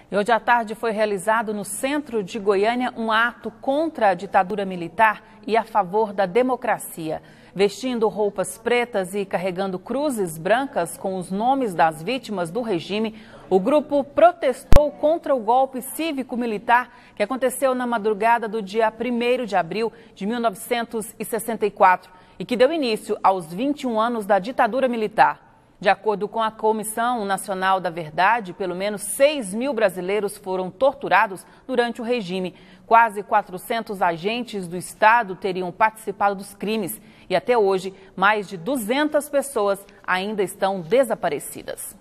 E hoje à tarde foi realizado no centro de Goiânia um ato contra a ditadura militar e a favor da democracia. Vestindo roupas pretas e carregando cruzes brancas com os nomes das vítimas do regime, o grupo protestou contra o golpe cívico-militar que aconteceu na madrugada do dia 1º de abril de 1964 e que deu início aos 21 anos da ditadura militar. De acordo com a Comissão Nacional da Verdade, pelo menos 6.000 brasileiros foram torturados durante o regime. Quase 400 agentes do Estado teriam participado dos crimes e até hoje mais de 200 pessoas ainda estão desaparecidas.